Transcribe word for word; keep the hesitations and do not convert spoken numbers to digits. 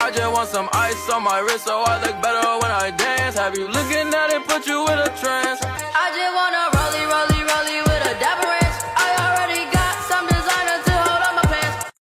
I just want some ice on my wrist so I look better when I dance. Have you